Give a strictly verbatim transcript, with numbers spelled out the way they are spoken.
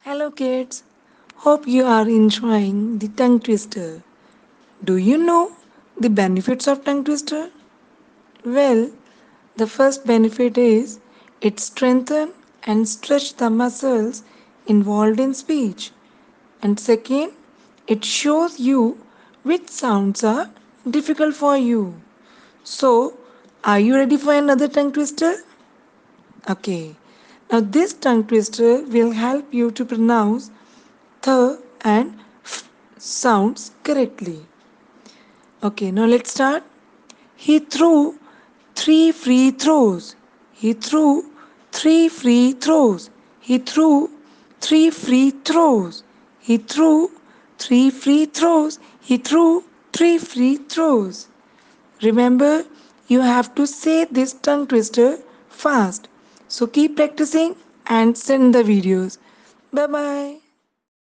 Hello kids, hope you are enjoying the tongue twister. Do you know the benefits of tongue twister? Well, the first benefit is it strengthens and stretches the muscles involved in speech. And second, it shows you which sounds are difficult for you. So, are you ready for another tongue twister? Okay. Now this tongue twister will help you to pronounce th and f sounds correctly. Okay, now let's start. He threw three free throws. He threw three free throws. He threw three free throws. He threw three free throws. He threw three free throws. Remember, you have to say this tongue twister fast. So keep practicing and send the videos. Bye bye.